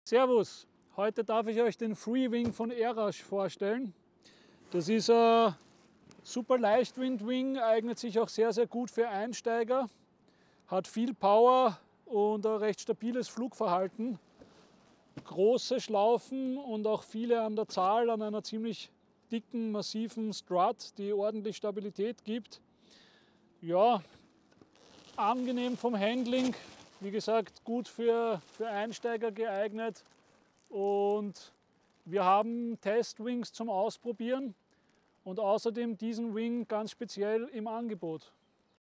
Servus, heute darf ich euch den Freewing von Airrush vorstellen. Das ist ein super Leichtwind-Wing, eignet sich auch sehr gut für Einsteiger, hat viel Power und ein recht stabiles Flugverhalten. Große Schlaufen und auch viele an der Zahl an einer ziemlich dicken, massiven Strut, die ordentlich Stabilität gibt. Ja, angenehm vom Handling. Wie gesagt, gut für Einsteiger geeignet, und wir haben Testwings zum Ausprobieren und außerdem diesen Wing ganz speziell im Angebot.